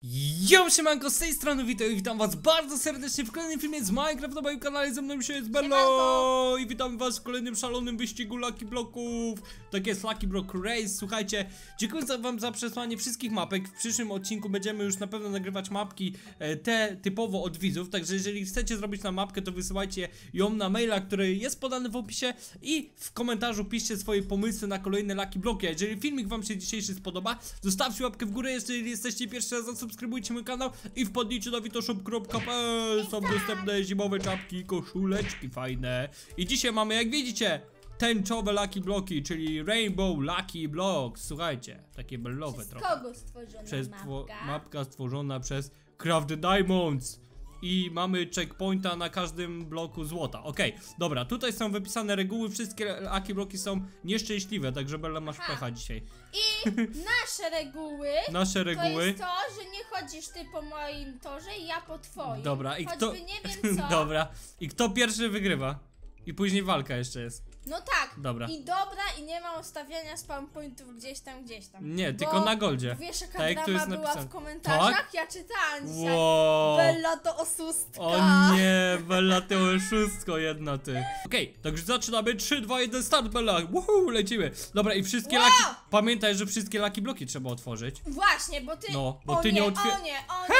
Yo, siemanko, z tej strony witam was bardzo serdecznie w kolejnym filmie z Minecraft na moim kanale. Ze mną się jest Bello i witam was w kolejnym szalonym wyścigu Lucky Bloków. Tak jest, Lucky Block Race. Słuchajcie, dziękuję wam za przesłanie wszystkich mapek. W przyszłym odcinku będziemy już na pewno nagrywać mapki te typowo od widzów. Także jeżeli chcecie zrobić na mapkę, to wysyłajcie ją na maila, który jest podany w opisie. I w komentarzu piszcie swoje pomysły na kolejne Lucky Bloki. A jeżeli filmik wam się dzisiejszy spodoba, zostawcie łapkę w górę, jeżeli jesteście pierwszy raz, zasubskrybujcie mój kanał i wpadnijcie na witoshop.pl. Są dostępne zimowe czapki, koszuleczki fajne. I dzisiaj mamy, jak widzicie, tęczowe Lucky Bloki, czyli Rainbow Lucky Blocks. Słuchajcie, takie bellowe przez trochę. Kogo stworzona Przez mapka? mapka stworzona przez Craft the Diamonds. I mamy checkpointa na każdym bloku złota. Okej, dobra, tutaj są wypisane reguły. Wszystkie Lucky Bloki są nieszczęśliwe, także Bella, masz pecha dzisiaj. I nasze reguły. Nasze reguły. To jest to, że nie chodzisz ty po moim torze i ja po twoim. Dobra, i kto... Choćby nie wiem co. Dobra, i kto pierwszy wygrywa? I później walka jeszcze jest. No tak. Dobra. I nie ma ustawiania spawn pointów gdzieś tam. Nie, tylko na goldzie. Wiesz, jaka Tak, jak tu drama jest była napisane. w komentarzach? Tak? Ja czytałam dzisiaj. Wow. Bella to oszustka. O nie, Bella, ty oszustko jedna ty. Okej, także zaczynamy. 3, 2, 1, start, Bella. Woohoo, lecimy. Dobra, i wszystkie Wow. Pamiętaj, że wszystkie Lucky Bloki trzeba otworzyć. Właśnie, bo ty... No, bo o ty nie, nie o nie.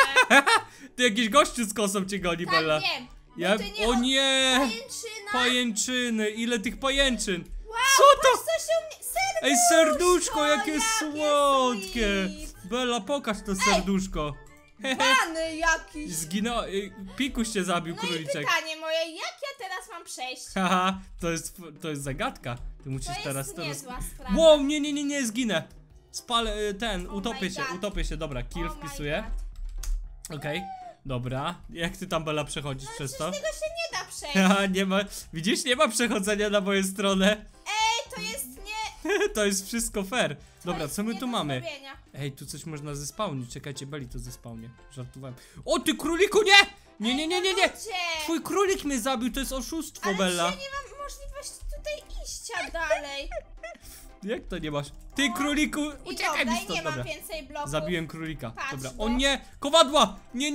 Ty jakiś gościu z kosą cię goni, Tak, Bella. wiem. Ja... Ty nie O nie! Pajęczyna. Pajęczyny, ile tych pajęczyn. Wow, Co to? patrz, co się u mnie... Serduszko, Ej, serduszko, jakie słodkie! sweet. Bella, pokaż to serduszko. Bany jakiś. Zginął, Pikuś cię zabił, No i króliczek. pytanie moje, jak ja teraz mam przejść? Haha, to jest zagadka. Ty musisz To teraz jest to niezła sprawa. Wow, nie, zginę. Spalę, Oh utopię się, dobra, kill Oh my wpisuję. God. Okej, dobra. Jak ty tam, Bella, przechodzisz przez to? Z tego się nie da przejść. Haha, nie ma, widzisz, nie ma przechodzenia na moją stronę. Ej, to jest nie... To jest wszystko fair. Dobra, jest co my nie tu do mamy? zrobienia. Ej, tu coś można zespałnić. Czekajcie, Belli to zespałnie. Żartowałem. O, ty króliku, nie! Nie. Gdzie? Twój królik mnie zabił, to jest oszustwo, Ale Bella. ja nie mam możliwości tutaj iścia dalej. Jak to nie masz? Ty, króliku, I uciekaj dobra, mi i stąd, nie mam dobra. więcej bloków. Zabiłem królika. Patrz, Dobra. no. O nie! Kowadła! Nie!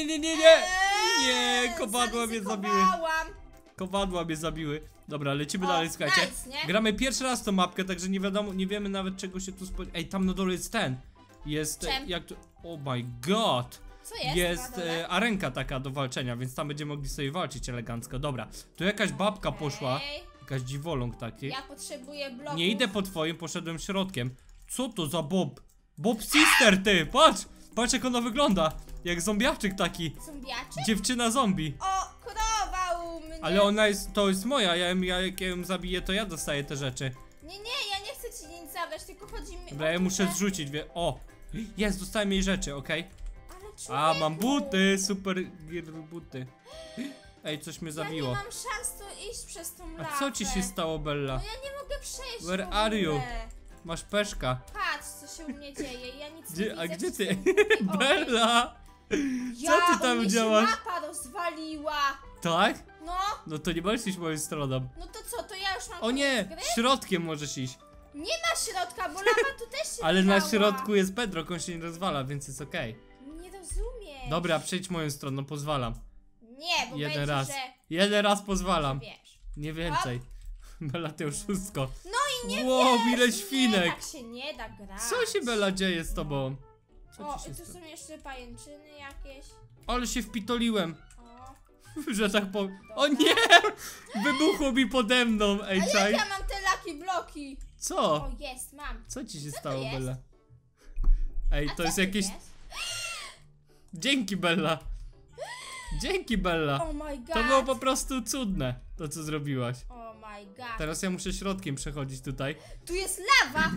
Nie, kowadła mnie zabiły. zaryzykowałam. Kowadła mnie zabiły. Dobra, lecimy O, dalej, słuchajcie. nice, nie? Gramy pierwszy raz tą mapkę, także nie wiadomo, nie wiemy nawet czego się tu spodziewać. Ej, tam na dole jest ten. Jest, Czem? jak to... Oh my god! Co jest? Jest na dole? arenka taka do walczenia, więc tam będziemy mogli sobie walczyć elegancko. Dobra, tu jakaś babka poszła. Ej, Jakaś dziwoląg taki. ja potrzebuję bloków. Nie idę po twoim, poszedłem środkiem. Co to za Bob? Bob Sister, ty! Patrz! Patrz jak ona wygląda! Jak zombiaczek taki. Zombiaczy? Dziewczyna zombie. O, krowa u mnie. Ale ona jest, to jest moja, jak ją zabiję, to ja dostaję te rzeczy. Nie, ja nie chcę ci nic zabrać, tylko chodzi mi Dobra, o ja to, muszę że... zrzucić, o! Jest, dostałem jej rzeczy, okej? Ale A, mam człowieku, buty, super buty. Ej, coś mnie Ja nie zabiło. mam szans tu iść przez tą lawę. A co ci się stało, Bella? No ja nie mogę przejść. Where w ogóle. are you? Masz peszka. Patrz, co się u mnie dzieje. Ja nic nie widzę. A gdzie przez ty? ten- Oj. Bella! Ja, Co ty tam u mnie działasz? się mapa rozwaliła. Tak? No, No to nie możesz iść moją stroną. no to co, to ja już mam O nie! koniec gry? Środkiem możesz iść. Nie na środka, bo lawa tu też się Ale na działa. środku jest bedrock, on się nie rozwala, więc jest okej. Nie rozumiem. Dobra, przejdź moją stroną, pozwalam. Nie, bo Jeden będzie, raz. że... Jeden raz pozwalam. Wiesz. Nie więcej. Bella, ty oszustko. No i nie Wow, wiesz, ile Nie, świnek. tak się nie da grać. Co się, Bella, dzieje z tobą? Co O, ci się i tu stało? są jeszcze pajęczyny jakieś. Ale się wpitoliłem, O. że tak powiem. O nie! Wybuchło mi pode mną, ej, A jak czaj. ja mam te lucky bloki? Co? O, jest, mam. Co ci się to stało, jest? Bella? Ej, A to co jest tu jakieś... Dzięki, Bella. Dzięki, Bella. Oh my god. To było po prostu cudne, to co zrobiłaś. Oh my god. Teraz ja muszę środkiem przechodzić tutaj. Tu jest lawa.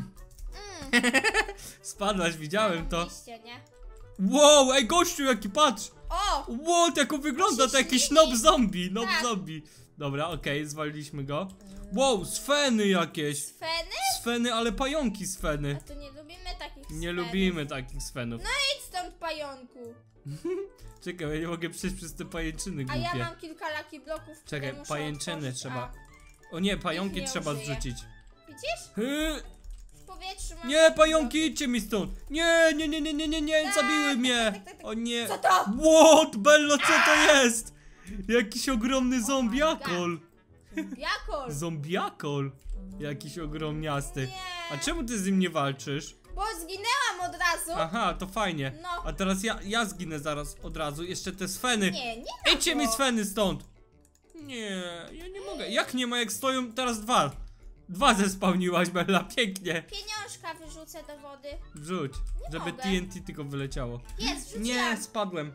Spadłaś, widziałem to. Oczywiście, nie? Wow, ej gościu, jaki patrz! O! Wow, jak on wygląda, On to się jakiś ślini. nob zombie, Tak. Dobra, okej, zwaliliśmy go. Wow, sfeny jakieś. Sfeny? Sfeny, ale pająki A sfeny. to nie lubimy takich Nie sfenów. lubimy takich sfenów. Idź stąd, pająku. Czekaj, ja nie mogę przejść przez te pajęczyny A ja głupie. mam kilka lucky bloków, które Czekaj, muszę pajęczyny otworzyć, trzeba. a- O nie, pająki nie trzeba użyję. zrzucić. Widzisz? powietrzu mam... Nie, pająki, idźcie mi stąd. Nie, Tak, zabiły mnie. tak. O nie. Co to? What, Bello, co to jest? Jakiś ogromny zombiakol. Jakol. Zombiakol. Jakiś ogromniasty. Nie. A czemu ty z nim nie walczysz? Bo zginęłam od razu. Aha, to fajnie. No. A teraz ja zginę zaraz od razu. Jeszcze te sfeny. Nie ma Idźcie go. mi sfeny stąd. Nie, ja nie mogę. Jak nie ma, jak stoją teraz dwa? Dwa zespałniłaś, Bella, pięknie. Pieniążka wyrzucę do wody. Wrzuć, Nie żeby mogę. TNT tylko wyleciało. Jest, wrzuciłam. Nie, spadłem.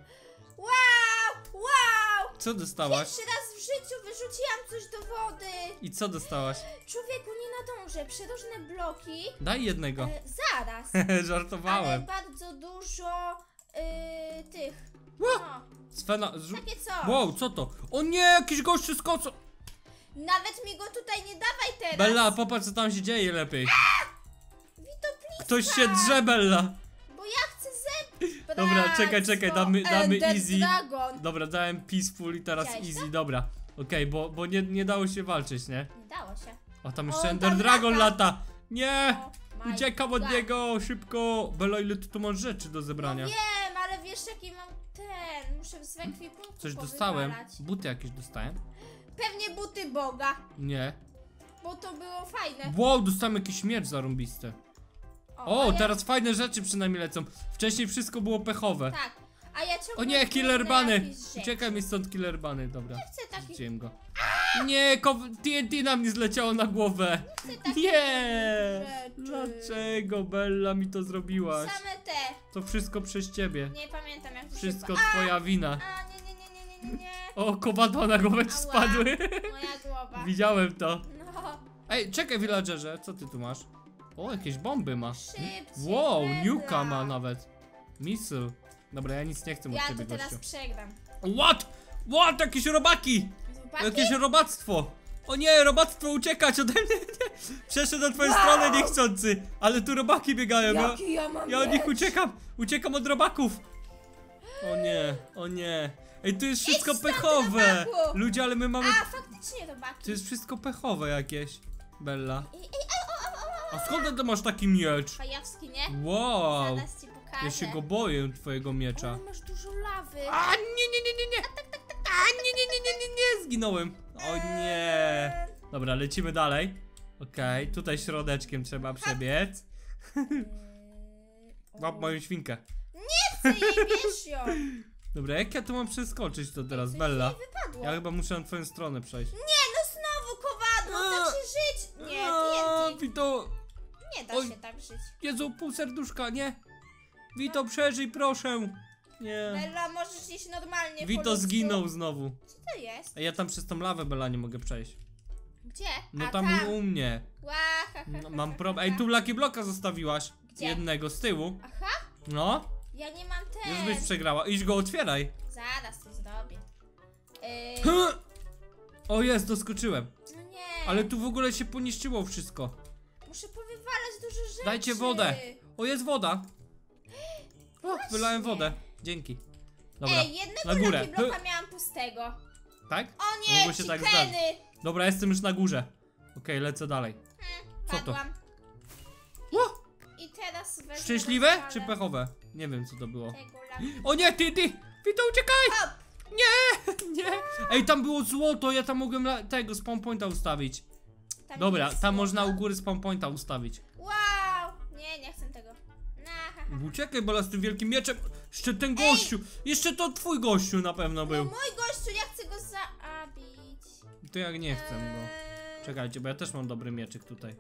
Wow. Co dostałaś? Pierwszy raz w życiu wyrzuciłam coś do wody. I co dostałaś? Człowieku, nie nadążę. Przeróżne bloki. Daj jednego. Zaraz. Ale Żartowałem. bardzo dużo tych. Ło! No, Sfena, takie co? wow, co to? O nie, jakiś gościu z kocą. Nawet mi go tutaj nie dawaj teraz. Bella, popatrz co tam się dzieje lepiej. Witopliska. Ktoś się drze, Bella. Bo ja chcę zebrać. Dobra, czekaj, damy Ender easy. Dragon. Dobra, dałem peaceful i teraz Widziałeś easy, to? dobra. Okej, bo nie dało się walczyć, nie? Nie dało się. O, tam O, jeszcze tam Ender Dragon lata. lata. Nie! Oh my Uciekam od God. niego, szybko. Bella, ile ty tu masz rzeczy do zebrania? No wiem, ale wiesz jaki mam ten. Muszę z ekwipunku Coś dostałem. powywalać. Buty jakieś dostałem? Pewnie buty Boga. Nie. Bo to było fajne. Wow, dostałem jakiś miecz zarąbisty. a O, ja... teraz fajne rzeczy przynajmniej lecą. Wcześniej wszystko było pechowe. Tak. A ja ciągle O nie, killer zbieram bany! jakieś rzeczy. Uciekaj mi stąd, killer bany, dobra. Chcę takich, Rzuciłem go. Nie, TNT na mnie zleciało na głowę. chcę takich Nie! rzeczy. Dlaczego, Bella, mi to zrobiłaś? Same te. To wszystko przez ciebie. Nie pamiętam jak to Wszystko się... twoja wina. A, nie. O, kowadła na głowę ci Ała. spadły. Moja głowa. Widziałem to. No, Ej, czekaj, villagerze, co ty tu masz? O, jakieś bomby ma. szybciej. Wow, Bella. nuka ma nawet. Missile. Dobra, ja nic nie chcę od Ja ciebie, to teraz gościu. przegram. What? Jakieś robaki! Chłopaki? Jakieś robactwo! O nie, robactwo, uciekać ode mnie! Przeszedł na twoją stronę niechcący! Ale tu robaki biegają, Jaki ja mam ja od nich miecz? uciekam! Uciekam od robaków! O nie, o nie! Ej, tu jest wszystko Idź stąd, pechowe! robaku! Ludzie, ale my mamy... A, faktycznie robaki. To jest wszystko pechowe jakieś, Bella. Ej, A skąd ty masz taki miecz? Fajowski, nie? Wow! Zaraz ci pokażę. Ja się go boję, twojego miecza. Ale masz dużo lawy. A nie! A nie, zginąłem. O nie. Dobra, lecimy dalej. Okej, tutaj środeczkiem trzeba przebiec. Łap moją świnkę. Chcę jej, bierz ją. Dobra, jak ja tu mam przeskoczyć to teraz, Coś Bella? jej wypadło. Ja chyba muszę na twoją stronę przejść. Nie, no znowu kowadło, tak się żyć. Nie, TNT. Vito, Nie da Oj. się tak żyć. Jezu, pół serduszka, nie? Vito, przeżyj, proszę. Nie. Bella, możesz iść normalnie po Vito ludzku. zginął znowu. Co to jest? A ja tam przez tą lawę, Bella, nie mogę przejść. Gdzie? No A, tam u mnie. Ła, ha, ha, No, ha, mam ha, problem. Ej, ha. tu Lucky Blocka zostawiłaś. Gdzie? Jednego z tyłu. Aha, No, ja nie mam już byś ten. przegrała. Idź go otwieraj. Zaraz to zrobię. O jest, doskoczyłem. No nie. Ale tu w ogóle się poniszczyło wszystko. Muszę powywalać dużo rzeczy. Dajcie wodę. O, jest woda. O, wylałem wodę. Dzięki. Dobra, Ej, jednego na górę. Lucky Blocka miałam pustego. Tak? O nie, Mogło się tak zdarzyć. chickeny. Dobra, jestem już na górze. Okej, lecę dalej. Co to? Padłam. O, I teraz wezmę szczęśliwe rozwalę czy pechowe? Nie wiem co to było. tego Lucky- O nie, ty! Vito, uciekaj! Hop. Nie! Ej, tam było złoto, ja tam mogłem tego spawn pointa ustawić. Tam Dobra, jest tam słowo. można u góry spawn pointa ustawić. Wow. Nie chcę tego. Na, ha, ha. Uciekaj, Bella, z tym wielkim mieczem. Jeszcze ten gościu. Jeszcze to twój gościu na pewno No był. mój gościu, ja chcę go zabić. To ja nie chcę go. Czekajcie, bo ja też mam dobry mieczyk tutaj.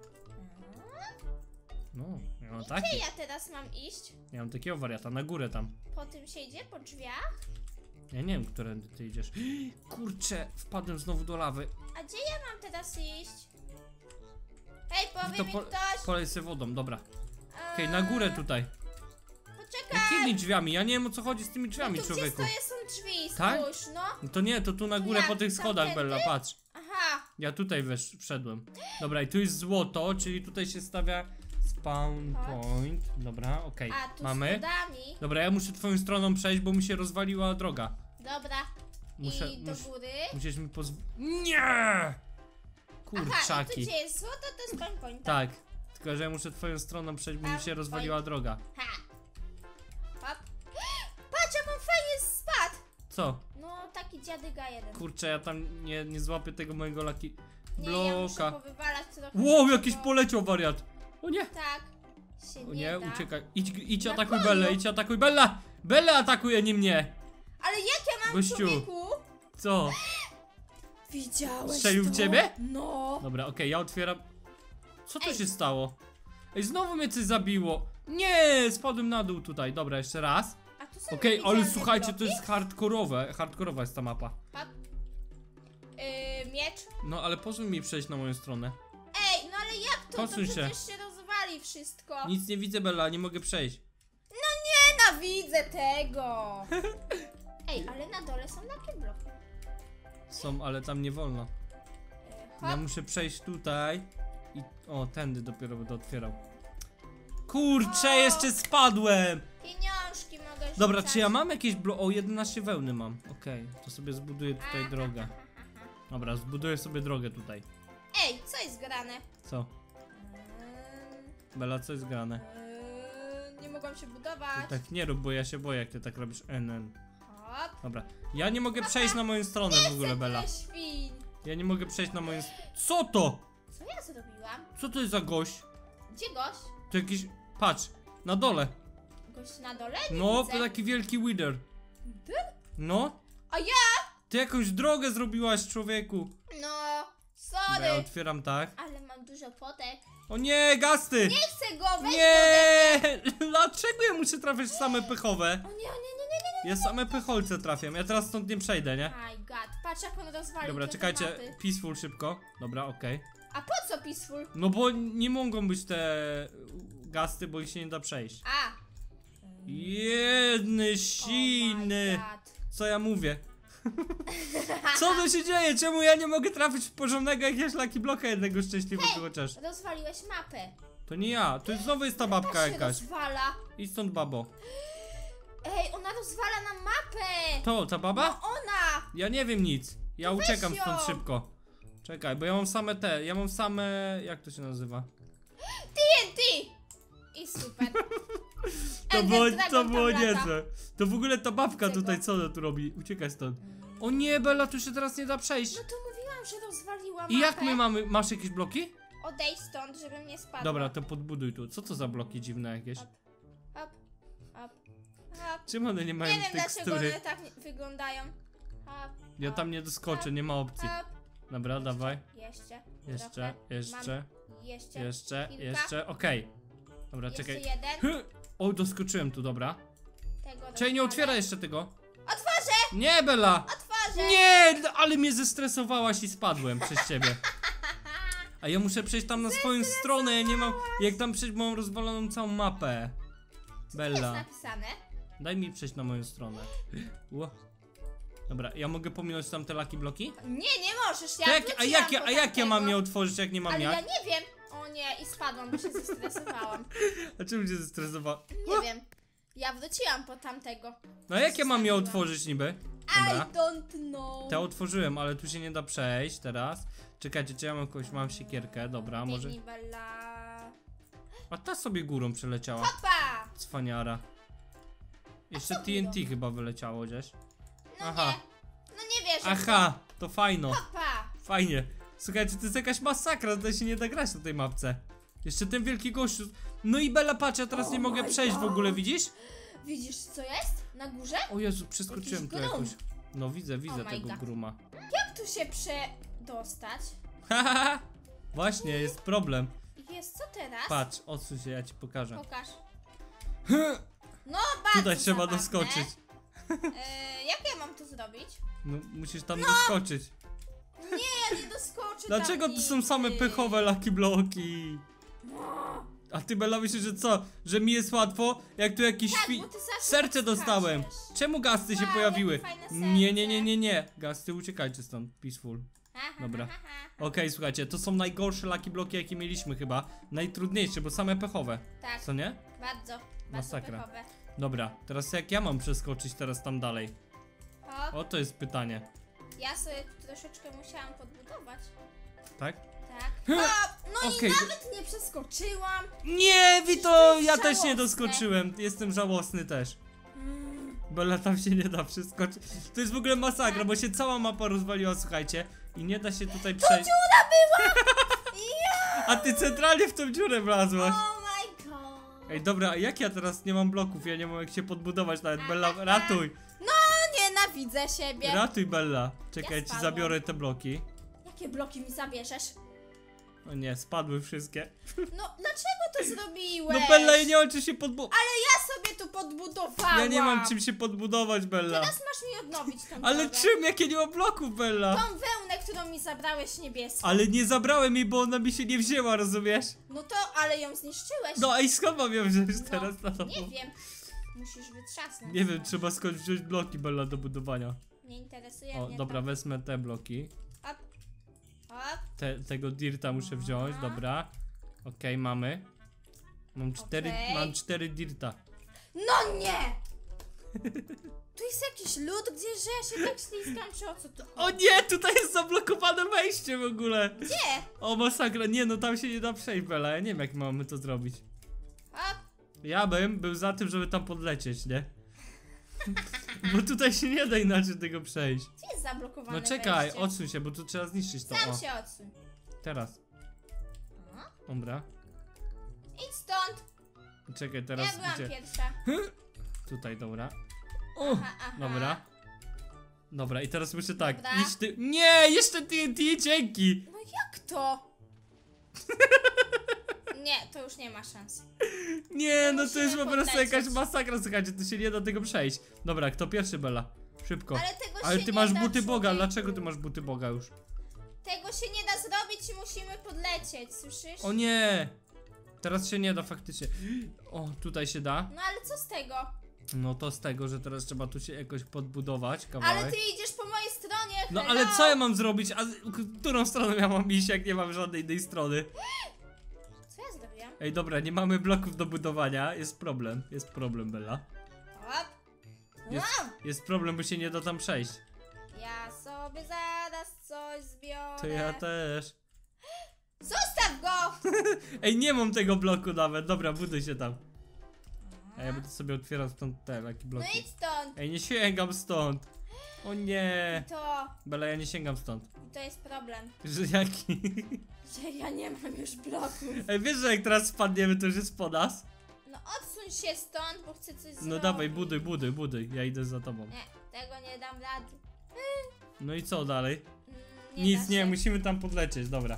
No, ja mam Gdzie taki. ja teraz mam iść? Ja mam takiego wariata, na górę tam. Po tym się idzie? Po drzwiach? Ja nie wiem, którędy ty idziesz. Kurczę, wpadłem znowu do lawy. A gdzie ja mam teraz iść? Hej, powie To mi ktoś! polej sobie wodą, dobra. Okej, na górę tutaj. Poczekaj! Jakimi drzwiami? Ja nie wiem o co chodzi z tymi drzwiami, No tu gdzie człowieku. stoję są drzwi, Tak? spójrz, no. No to nie, to tu na górę jak, po tych schodach, tamtędy? Bella, patrz. Aha, Ja tutaj wszedłem. Dobra, i tu jest złoto, czyli tutaj się stawia spawn Chodź. point. Dobra, okej, a tu mamy. schodami. Dobra, ja muszę twoją stroną przejść, bo mi się rozwaliła droga. Dobra. I do góry. Musisz mi Nie! Aha, i tu Kurczaki. gdzie jest złoto, to jest spawn point. Tak, Tylko, że ja muszę twoją stroną przejść, bo mi się Tam, rozwaliła droga. Ha. Hop. Patrz, jak on fajnie spadł. Co? No, taki dziadyga jeden. Kurczę, ja tam nie złapię tego mojego Lucky Nie, ja muszę bloka. powywalać trochę. Wow, szybko. jakiś poleciał wariat. O nie. Tak. Się O nie nie, da. uciekaj. Idź Na atakuj koniu. Bellę, idź atakuj Bella! Bella atakuje, nie mnie! Ale jak ja mam, Gościu. człowieku? Co? Widziałeś Strzelił to? w ciebie? No. Dobra, okej, ja otwieram. Co tu Ej. się stało? Ej, znowu mnie coś zabiło. Nie, spadłem na dół tutaj. Dobra, jeszcze raz. A tu są Okej, ale niewidzialne słuchajcie, to bloki? jest hardkorowe. Hardkorowa jest ta mapa. Hop. Miecz. No, ale pozwól mi przejść na moją stronę. Ej, no ale jak to? Posuń To się. przecież się rozwali wszystko. Nic nie widzę, Bella, nie mogę przejść. Nienawidzę tego. Ej, ale na dole są takie bloki. Są, ale tam nie wolno. Ja Hop. muszę przejść tutaj. I... O, tędy dopiero będę otwierał. Kurczę, O. jeszcze spadłem! Pieniążki mogę rzucać. Dobra, czy ja mam jakieś O, 11 wełny mam. Okej, to sobie zbuduję tutaj drogę. Dobra, zbuduję sobie drogę tutaj. Ej, co jest grane? Co? Bella, co jest grane? Nie mogłam się budować. Tak nie rób, bo ja się boję, jak ty tak robisz. NN. Hop. Dobra, ja nie mogę przejść na moją stronę w ogóle, Bella. Tyle świn. Ja nie mogę przejść na moją... Co to? Co ja zrobiłam? Co to jest za gość? Gdzie gość? To jakiś... Patrz, na dole. Gość na dole? Nie No, widzę. to taki wielki wither. Ty? No. A ja? Ty jakąś drogę zrobiłaś, człowieku. No, Dobra, ja sorry. otwieram tak. Ale mam dużo potek. O nie, gasty! Nie chcę go, weź Nie! Dlaczego ja muszę trafiać w same pychowe? go ode mnie. O nie. Ja same pycholce trafiam, ja teraz stąd nie przejdę, nie? My god, patrz jak on rozwalił Dobra, trochę czekajcie, mapy. peaceful szybko. Dobra, okej. A po co peaceful? No bo nie mogą być te gasty, bo ich się nie da przejść. A. Jedny silny! Oh my god. Co ja mówię? Co tu się dzieje? Czemu ja nie mogę trafić w porządnego jakiegoś Lucky Blocka jednego szczęśliwego chociaż? Rozwaliłeś mapę. To nie ja, to znowu jest ta babka Patrz, się jakaś. rozwala. Idź stąd, babo. Ej, ona rozwala nam mapę. To, ta baba? No ona. Ja nie wiem nic. Ja To weź uciekam ją. stąd szybko. Czekaj, bo ja mam same te, ja mam same... Jak to się nazywa? TNT. I super. To Ender było, Dragon to tam było lata. niezłe. To w ogóle ta babka Widzę tutaj go. co ona tu robi? Uciekaj stąd. O nie, Bella, tu się teraz nie da przejść. No to mówiłam, że rozwaliła mapę. I jak my mamy... Masz jakieś bloki? Odejdź stąd, żebym nie spadła. Dobra, to podbuduj tu. Co to za bloki dziwne jakieś? Hop, hop, hop. Czym one nie mają Nie wiem dlaczego tekstury? one tak wyglądają. Hop, Ja hop, tam nie doskoczę, nie ma opcji. hop. Dobra, dawaj. Jeszcze. Jeszcze, trochę. jeszcze, Mam jeszcze. jeszcze, kilka. jeszcze, okej. Dobra, Jeszcze czekaj. jeden. O, doskoczyłem tu, dobra. Tego Czekaj, nie rozwalę. otwieraj jeszcze tego. Otworzę! Nie, Bella! Otworzę! Nie, ale mnie zestresowałaś i spadłem przez ciebie. A ja muszę przejść tam na swoją stronę, ja nie mam... Jak tam przejść, bo mam rozwaloną całą mapę. Co Bella, jest napisane? daj mi przejść na moją stronę. Ło. Dobra, ja mogę pominąć tam te Lucky Bloki? Nie możesz, ja To wróciłam a jak ja mam je tamtego. otworzyć, jak nie mam Ale jak? ja nie wiem. O nie, i spadłam, bo się zestresowałam. A czemu cię zestresował? Nie wiem. Ja wróciłam po tamtego. No a jak ja mam je Zostawiłam. otworzyć niby? I Dobra. don't know. Te otworzyłem, ale tu się nie da przejść teraz. Czekajcie, czy ja mam kogoś, mam siekierkę, dobra, może... Biegnij, Bella. A ta sobie górą przeleciała, Hopa! cwaniara. Jeszcze co TNT chyba wyleciało gdzieś. No Aha. nie. No nie wierzę. Aha, to fajno, Hopa! fajnie. Słuchajcie, to jest jakaś masakra, tutaj się nie da grać na tej mapce. Jeszcze ten wielki gościu. No i Bella, patrz, ja teraz Oh nie mogę my przejść w God. ogóle, widzisz? Widzisz co jest? Na górze? O Jezu, przeskoczyłem Jakiś tu grum. jakoś. No widzę Oh my tego God. gruma. Jak tu się przedostać? Haha, właśnie, jest problem. Jest co teraz? Patrz, odsuń się, ja ci pokażę. Pokaż. No bardzo Tutaj trzeba zabawne. doskoczyć. Jak ja mam to zrobić? No, musisz tam doskoczyć. Nie, ja nie doskoczę Dlaczego tam to są same nigdy. pychowe Lucky Bloki? A ty, Bella, myślisz, że co? Że mi jest łatwo? Jak tu jakiś Tak, bo ty zawsze Serce tak dostałem! skaczesz. Czemu gasty się Wow, pojawiły? jakie fajne serce. Nie. Gasty, uciekajcie stąd. Peaceful. Dobra. Okej, słuchajcie, to są najgorsze Lucky Bloki, jakie mieliśmy chyba. Najtrudniejsze, bo same pechowe. Tak, Co nie? bardzo Masakra. pechowe. Dobra, teraz jak ja mam przeskoczyć teraz tam dalej? O, O, to jest pytanie. ja sobie troszeczkę musiałam podbudować. Tak? Tak. No Okej. i nawet nie przeskoczyłam. Nie, Vito, ja żałosne. też nie doskoczyłem. Jestem żałosny też. Bella, tam się nie da przeskoczyć. To jest w ogóle masakra, bo się cała mapa rozwaliła, słuchajcie. I nie da się tutaj przejść. Dziura była! A ty centralnie w tą dziurę wlazłaś. Oh my god. Ej, dobra, a jak ja teraz nie mam bloków? Ja nie mam jak się podbudować nawet. Bella, ratuj. No, nienawidzę siebie. Ratuj, Bella. Czekaj, Ja ci spadłam. zabiorę te bloki. Jakie bloki mi zabierzesz? O nie, spadły wszystkie. No, dlaczego to zrobiłeś? No Bella, ja nie mam czym się podbudować. Ale ja sobie tu podbudowałam. Ja nie mam czym się podbudować, Bella. Teraz masz mi odnowić tą Ale drogę. czym, jak ja nie mam bloków, Bella? Tą wełnę, którą mi zabrałeś niebieską. Ale nie zabrałem jej, bo ona mi się nie wzięła, rozumiesz? No to, ale ją zniszczyłeś. No, a i skąd mam ją wziąć No, teraz na to? nie wiem. Musisz wytrzasnąć. Nie wiem, trzeba skądś wziąć bloki, Bella, do budowania. Nie interesuje O, mnie dobra, to. wezmę te bloki. Hop. Hop. Tego dirta muszę wziąć, dobra. Okej, mamy. Okej. Mam 4 dirta. No nie! Tu jest jakiś lód gdzieś, że ja się tak ślizgam, czy o co tu O chodzi? nie, tutaj jest zablokowane wejście w ogóle. Gdzie? O, masakra, nie no, tam się nie da przejść, Bella, ja nie wiem jak mamy to zrobić. Hop. Ja bym był za tym, żeby tam podlecieć, nie? Bo tutaj się nie da inaczej tego przejść. Gdzie jest zablokowane No czekaj, wejście? odsuń się, bo tu trzeba zniszczyć to. Sam O, się odsuń. teraz. Aha. Dobra. Idź stąd! Czekaj, Ja teraz byłam gdzie? pierwsza. Tutaj, dobra. O, Aha. dobra. Dobra, i teraz muszę tak, Dobra. idź ty. Nie, jeszcze TNT, dzięki! No jak to? Nie, to już nie ma szans. Nie, no to musimy jest po prostu podlecieć. jakaś masakra, słuchajcie, to się nie da tego przejść. Dobra, kto pierwszy, Bella? Szybko. Ale tego Ale się ty nie masz da, buty Boga, człowieku. dlaczego ty masz buty Boga już? Tego się nie da zrobić i musimy podlecieć, słyszysz? O nie! Teraz się nie da faktycznie. O, tutaj się da. No ale co z tego? No to z tego, że teraz trzeba tu się jakoś podbudować Ale kawałek. ty idziesz po mojej stronie, No hello. ale co ja mam zrobić? A którą stronę ja mam iść, jak nie mam żadnej innej strony? Co ja zrobiłam? Ej, dobra, nie mamy bloków do budowania. Jest problem, Bella. Hop. Jest, Wow. jest problem, bo się nie da tam przejść. Ja sobie zaraz coś zbiorę. To ja też. Zostaw go! Ej, nie mam tego bloku nawet. Dobra, buduj się tam. A ja będę sobie otwierał stąd te takie No bloki. idź stąd. Ej, nie sięgam stąd. O nie. To Bella, ja nie sięgam stąd. jest problem, Że jaki? że ja nie mam już bloków. Ej, wiesz, że jak teraz spadniemy, to już jest po nas? No odsuń się stąd, bo chcę coś No zrobić. dawaj, buduj. Ja idę za tobą. Nie, tego nie dam rady. No i co dalej? Nie Nic, da nie, się. musimy tam podlecieć, dobra.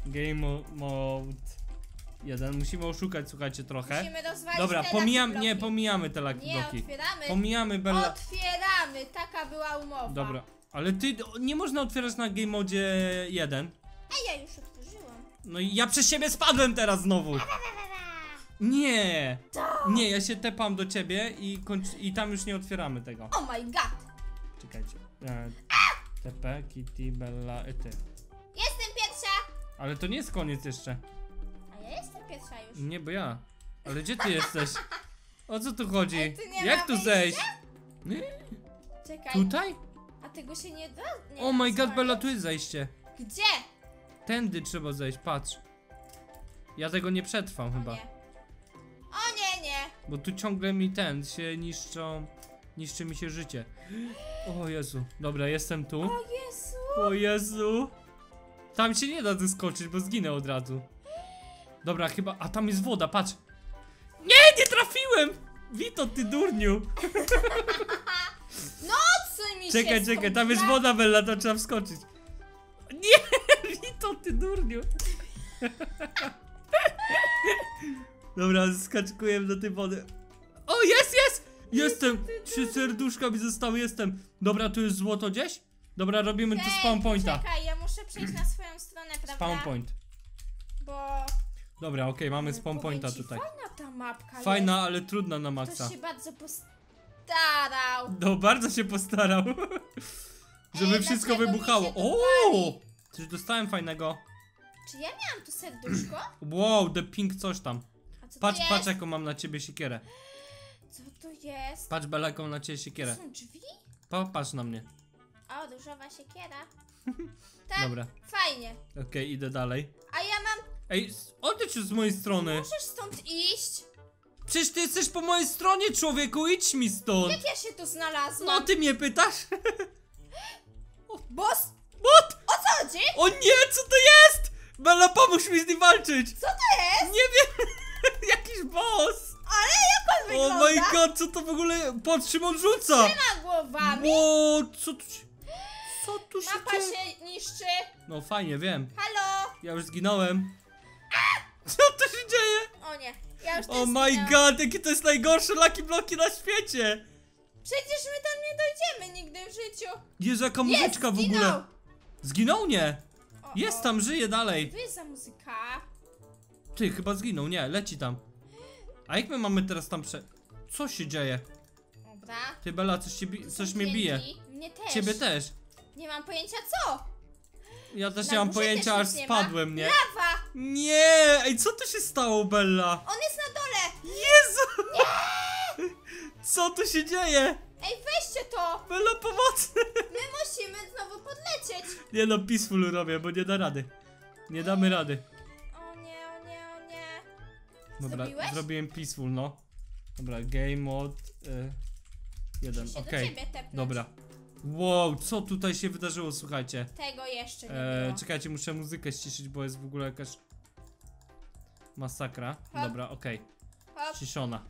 Mode 1. Musimy oszukać, słuchajcie, trochę. Musimy rozwalić Dobra, te pomijamy te laki Nie bloki. otwieramy. Pomijamy, Bella. Otwieramy, taka była umowa. Dobra, ale ty nie można otwierać na game modzie 1. A ja już otworzyłam. No i ja przez siebie spadłem teraz znowu. Nie. Nie, ja się tepam do ciebie i tam już nie otwieramy tego. Oh my god. Czekajcie. TP, Kitty, Bella, ty. Jestem pierwsza. Ale to nie jest koniec jeszcze. A ja jestem pierwsza już. Nie, bo ja. Ale gdzie ty jesteś? O co tu chodzi? Ej, tu nie Jak ma tu wyjścia? zejść? Czekaj. Tutaj? A tego się nie da? Nie Oh my god, rozwalić? Bella, tu jest zejście. Gdzie? Tędy trzeba zejść, patrz. Ja tego nie przetrwam O chyba. nie. O nie, nie. Bo tu ciągle mi się niszczą. Niszczy mi się życie. O Jezu. Dobra, jestem tu. O Jezu. O Jezu. Tam się nie da zeskoczyć, bo zginę od razu. Dobra, chyba. A tam jest woda, patrz. Nie trafiłem! Vito, ty durniu. No odsuń mi się Czekaj, stąd, tam jest ja- woda, Bella, to trzeba wskoczyć. Nie, Vito, ty durniu. Dobra, skaczkuję do tej wody. O, jest! Jestem! 3 serduszka mi zostały, jestem. Dobra, tu jest złoto gdzieś? Dobra, robimy tu Ej, spawn pointa. Czekaj, ja muszę przejść na swoją stronę, prawda? Spawn point. Bo... Dobra, okej, mamy spawn powiem pointa ci, tutaj. Fajna ta mapka Fajna, ale trudna na jest. maksa. Ktoś się bardzo postarał. No, bardzo się postarał. Żeby Ej, wszystko dlaczego mi wybuchało. się to O! pali? Coś dostałem fajnego. Czy ja miałam tu serduszko? Wow, the pink coś tam. A co Patrz, to patrz jest? jaką mam na ciebie siekierę. Co to jest? Patrz, Bella, jaką na ciebie siekierę. To są drzwi? Patrz na mnie. O, różowa siekiera. Tak, Dobra. fajnie. Okej, idę dalej. A ja mam... Ej, odejdź już z mojej strony. Możesz stąd iść? Przecież ty jesteś po mojej stronie, człowieku, idź mi stąd. Jak ja się tu znalazłam? No, ty mnie pytasz? Boss? What? O co chodzi? O nie, co to jest? Bella, pomóż mi z nim walczyć. Co to jest? Nie wiem. Jakiś boss. Ale jak on Oh wygląda? my god, co to w ogóle? Patrz, czym on rzuca. Na głowami. Ło, co tu się... Co tu się Mapa dzieje? się niszczy. No fajnie, wiem. Halo? Ja już zginąłem. Co tu się dzieje? O nie, ja już też Oh my zginęłam. god, jakie to jest najgorsze Lucky Bloki na świecie. Przecież my tam nie dojdziemy nigdy w życiu. Jezu, jaka muzyczka w zginął. ogóle. Zginął? Nie. O, Jest o. tam, żyje dalej. Co to jest za muzyka? Ty, chyba zginął, nie, leci tam. A jak my mamy teraz tam Co się dzieje? Dobra. Ty, Bella, coś mnie bije. Mnie też. Ciebie też. Nie mam pojęcia co. Ja też Na nie mam górze pojęcia, też aż nic nie ma. spadłem, nie? Lawa. Nie! Ej, co tu się stało, Bella? On jest na dole. Jezu! Co tu się dzieje? Ej, weźcie to. Bella, pomocy! My musimy znowu podlecieć. Nie no, peaceful robię, bo nie da rady. Nie damy rady. O nie, o nie, o nie. Dobra, Zrobiłeś? zrobiłem peaceful, no. Dobra, game mode 1, Muszę się okej. do ciebie tepnąć. Dobra. Wow, co tutaj się wydarzyło, słuchajcie. Tego jeszcze nie było. Czekajcie, muszę muzykę ściszyć, bo jest w ogóle jakaś masakra. Hop. Dobra, okej. Hop. Ściszona.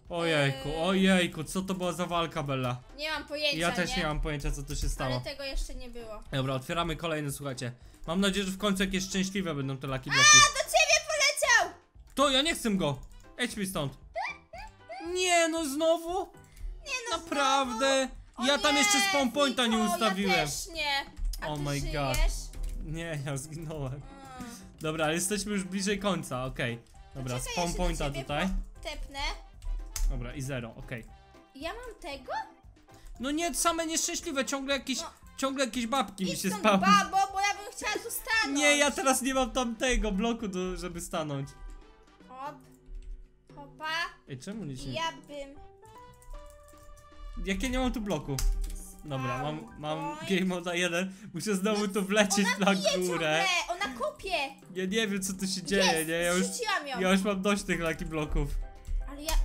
Ojejku, co to była za walka, Bella? Nie mam pojęcia, Ja też nie mam pojęcia, co tu się stało. Ale tego jeszcze nie było. Dobra, otwieramy kolejny, słuchajcie. Mam nadzieję, że w końcu jakieś szczęśliwe będą te Lucky Bloki. A, do ciebie poleciał! To ja nie chcę go! Idź mi stąd! Nie, no znowu? Nie no, Naprawdę? znowu? Ja O tam nie, jeszcze spawn pointa nie Wiko, ustawiłem. Ja też nie. A Oh ty my żyjesz? god. Nie, ja zginąłem. Mm. Dobra, ale jesteśmy już bliżej końca, okej. Dobra, Poczekaj, spawn ja się pointa do ciebie tutaj. Tepnę. Dobra, i 0, okej. Ja mam tego? No nie, same nieszczęśliwe, No. ciągle jakieś babki mi Idź się stąd, spawną. babo, bo ja bym chciała tu stanąć. Nie, ja teraz nie mam tamtego bloku, żeby stanąć. Hop. Hopa. Ej, czemu nic I nie... ja bym... Jak ja nie mam tu bloku? Dobra, mam point. game moda 1. Muszę znowu tu wlecieć Ona na bije górę. ciągle, ona kopie. Ja nie wiem, co tu się dzieje, Jest, nie? Ja już, zrzuciłam ją. ja już mam dość tych Lucky bloków. Ale ja...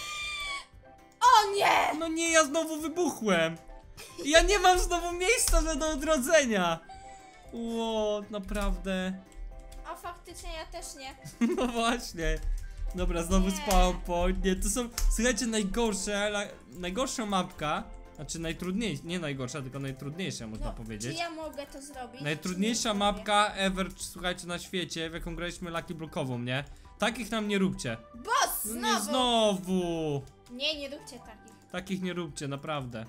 O nie! No nie, ja znowu wybuchłem. Ja nie mam znowu miejsca do odrodzenia. Ło, naprawdę. O, faktycznie ja też nie. No właśnie. Dobra, znowu Nie. spawn point. Nie, to są, słuchajcie, najgorsza mapka. Znaczy najtrudniejsza, nie najgorsza, tylko najtrudniejsza można No, powiedzieć. czy ja mogę to zrobić? Najtrudniejsza czy nie mapka ever, słuchajcie, na świecie, w jaką graliśmy Lucky Blockową, nie? Takich nam nie róbcie. zrobię? Boss, No znowu! nie znowu! Nie róbcie takich. Takich nie róbcie, naprawdę.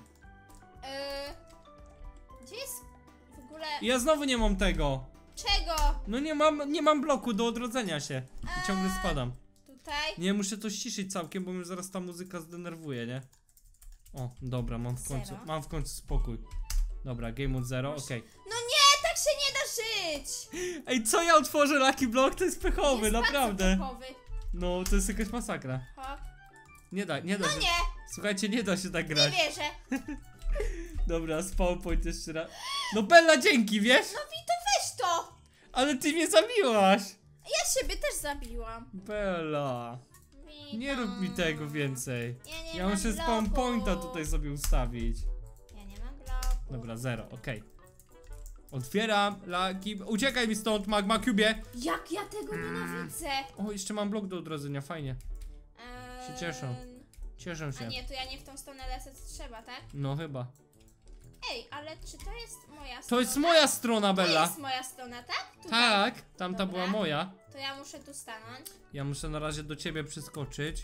Gdzie jest w ogóle... I ja znowu nie mam tego. Czego? No nie mam bloku do odrodzenia się. I ciągle spadam. Tutaj? Nie, muszę to ściszyć całkiem, bo mnie zaraz ta muzyka zdenerwuje, nie? O, dobra, mam w końcu spokój. Dobra, game mode 0, okej. No nie, tak się nie da żyć! Ej, co ja otworzę Lucky Block? To jest pechowy, Jest naprawdę. bardzo typowy. No, to jest jakaś masakra. Hop. Nie da No się. nie, Słuchajcie, nie da się tak nie grać. wierzę. Dobra, spawn point jeszcze raz. No Bella, dzięki, wiesz? No Wito, weź to! Ale ty mnie zabiłaś. Ja siebie też zabiłam. Bella, nie rób mi tego więcej. Ja Ja muszę spawn pointa tutaj sobie ustawić. Ja nie mam bloku. Dobra, 0, okej. Otwieram Lucky... Uciekaj mi stąd, Magma Cube. Jak ja tego nienawidzę. O, jeszcze mam blok do odrodzenia, fajnie. Się cieszę. Cieszę A się. nie, to ja nie w tą stronę lecę, co trzeba, tak? No chyba. Ej, ale czy to jest moja strona? To jest moja strona, To Bella. jest moja strona, tak? Tutaj. Tak, tamta Dobra. była moja. To ja muszę tu stanąć. Ja muszę na razie do ciebie przyskoczyć.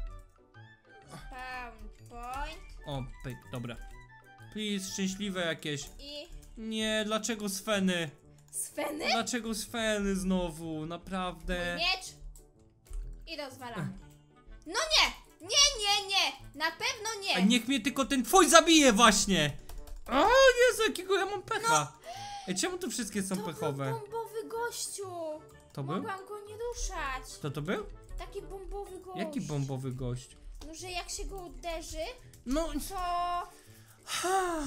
Spawn point. O, pyk, dobra. Please, szczęśliwe jakieś. I... Nie, dlaczego Sfeny? Sfeny? Dlaczego Sfeny znowu? Naprawdę. Miecz. I rozwalamy. No nie! Nie! Na pewno nie! A niech mnie tylko ten twój zabije właśnie! O Jezu, jakiego ja mam pecha! Ej, czemu tu wszystkie są to pechowe? był bombowy gościu! To był? Mogłam go nie ruszać. To był? Taki bombowy gość. Jaki bombowy gość? No, że jak się go uderzy, No, to wszystko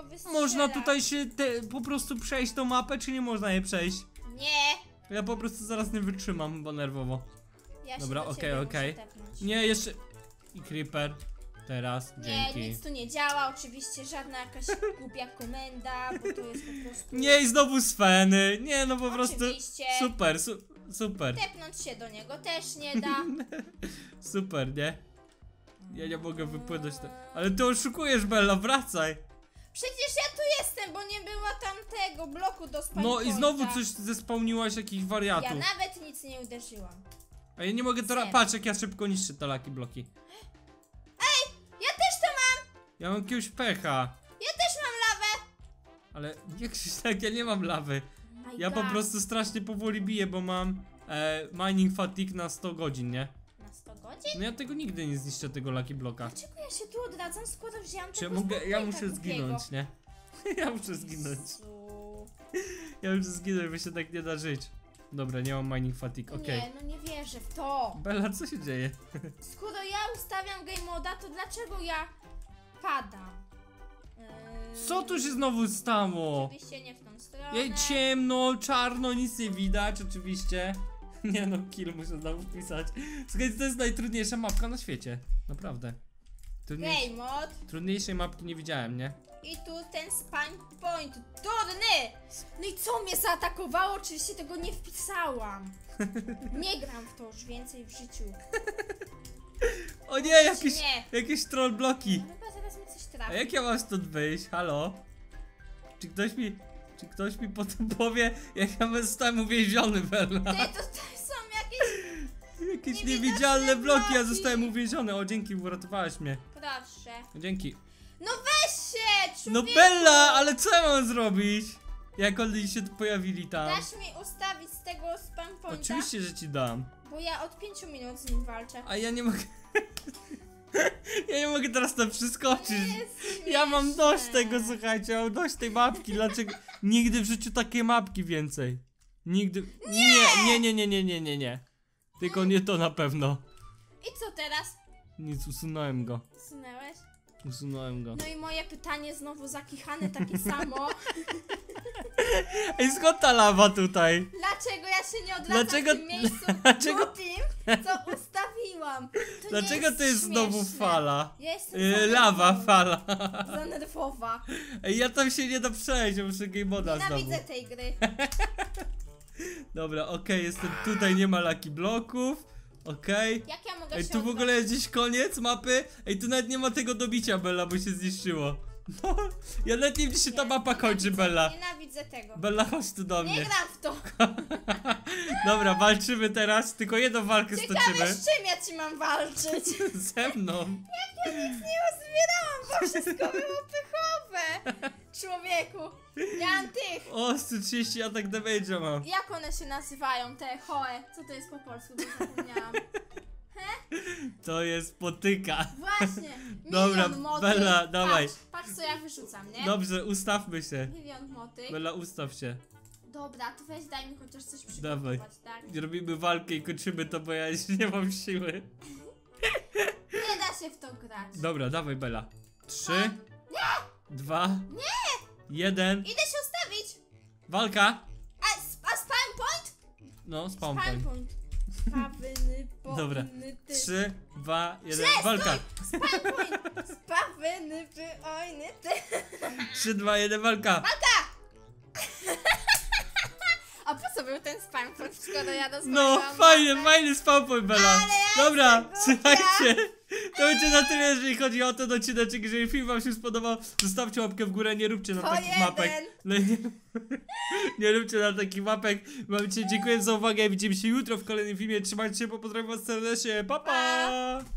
wystrzela. Można tutaj się po prostu przejść tą mapę, czy nie można jej przejść? Nie. Ja po prostu zaraz nie wytrzymam, bo nerwowo. Ja Dobra, się do okej, ciebie okej. muszę tepnąć. Nie, jeszcze... I creeper. Teraz, Nie, dzięki. nic tu nie działa, oczywiście żadna jakaś głupia komenda, bo to jest po prostu... Nie, i znowu Sfeny. Nie, no po prostu... Oczywiście. Super, super. Tepnąć się do niego też nie da. Super, nie? Ja nie mogę wypłynąć. Ale ty oszukujesz, Bella, wracaj. Przecież ja tu jestem, bo nie było tamtego bloku do spawn No i znowu pointa. coś zespałniłaś, jakichś Ja wariatów. nawet nic nie uderzyłam. A ja nie mogę teraz... Zero. Patrz, jak ja szybko niszczę te laki bloki. Ja też to mam! Ja mam jakiegoś pecha. Ja też mam lawę! Ale nie krzyż tak, ja nie mam lawy. My Ja po God. prostu strasznie powoli biję, bo mam mining fatigue na 100 godzin, nie? Na 100 godzin? No ja tego nigdy nie zniszczę, tego lucky bloka. Dlaczego ja się tu odradzam, skoro wziąłem Czy ja tego mogę, ja spawn muszę pointa zginąć, nie? Ja muszę zginąć. Jezu. Ja muszę zginąć, bo się tak nie da żyć. Dobra, nie mam mining fatigue, okej. Nie, no nie wierzę w to. Bella, co się dzieje? Skoro ja ustawiam game moda, to dlaczego ja padam? Co tu się znowu stało? Oczywiście nie w tą stronę. Jej, ciemno, czarno, nic nie widać, oczywiście. Nie no, kill muszę znowu wpisać. Słuchajcie, to jest najtrudniejsza mapka na świecie. Naprawdę. Game mod. Trudniejszej mapki nie widziałem, nie? I tu ten spawn point. Durny! No i co mnie zaatakowało? Oczywiście tego nie wpisałam. Nie gram w to już więcej w życiu. O nie, jakieś, Nie. jakieś troll bloki. Chyba zaraz mi coś A trafi. jak ja mam stąd wyjść? Halo? Czy ktoś mi potem powie, jak ja zostałem uwięziony, Bella? Ty, to są jakieś... Jakieś niewidoczne niewidzialne bloki, ja bloki. zostałem uwięziony. O, dzięki, uratowałeś mnie. Proszę. Dzięki. No weź się, No człowieku! Bella, ale co ja mam zrobić? Jak oni się tu pojawili tam? Dasz mi ustawić z tego spawn pointa? Oczywiście, że ci dam. Bo ja od 5 minut z nim walczę. A ja nie mogę... Ja nie mogę teraz tam przeskoczyć. Nie jest Ja mam śmieszne. dość tego, słuchajcie, mam dość tej mapki. Dlaczego? Nigdy w życiu takiej mapki więcej. Nigdy... Nie. Tylko nie to na pewno. I co teraz? Nic, usunąłem go. Zsunęłeś? Usunąłem go. No i moje pytanie znowu zakichane takie samo. Ej, skąd ta lawa tutaj? Dlaczego ja się nie odwracam Dlaczego- w tym miejscu dlaczego- po tym, co ustawiłam? To Dlaczego nie to jest znowu śmieszne. fala? Ja jestem Lawa fala. zanerwowa. Ej, ja tam się nie da przejść, ja muszę game moda znowu. Nienawidzę tej gry. Dobra, okej, jestem tutaj, nie ma lucky bloków. Okej. Jak ja mogę Ej, się tu w ogóle jest gdzieś koniec mapy. Ej, tu nawet nie ma tego dobicia, Bella, bo się zniszczyło. No, ja nawet nie wiem, gdzie się ta mapa kończy, Bella. Nienawidzę tego. Bella, chodź tu do Nie mnie. gram w to. Dobra, walczymy teraz, tylko jedną walkę Ciekawe, stoczymy. z czym ja ci mam walczyć? Ze mną. Ja nic nie uzbierałam, bo wszystko było pychowe. Człowieku, ja mam tych. O, 130 atak damage'a mam. Jak one się nazywają, te hoe? Co to jest po polsku? Bo zapomniałam. To jest potyka. Właśnie, Dobra, milion motyk. Bella, dawaj. Patrz co ja wyrzucam, nie? Dobrze, ustawmy się. Milion motyk. Bella, ustaw się. Dobra, to weź daj mi chociaż coś Dawaj. przygotować, tak? Robimy walkę i kończymy to, bo ja już nie mam siły. Nie da się w to grać. Dobra, dawaj, Bella. 3, 2, 1. Idę się ustawić. Walka. A spawn point? No, spawn Spawn point. point. Spawyny, po Dobra. ty. 3, 2, 1. Źle, Walka. Spawn point. Spawyny, ojny, ty. 3, 2, 1. Walka. A po co był ten spawn point, skoro ja No, dozwoliłam fajny spawn point, Bella. Ale ja Dobra, jestem głupia. słuchajcie. To będzie na tyle, jeżeli chodzi o ten odcineczek. Jeżeli film wam się spodobał, zostawcie łapkę w górę, nie róbcie na To takich jeden. mapek. No, nie róbcie na takich mapek. Wam dziękuję za uwagę. Widzimy się jutro w kolejnym filmie. Trzymajcie się, pozdrawiam was serdecznie. Pa, pa!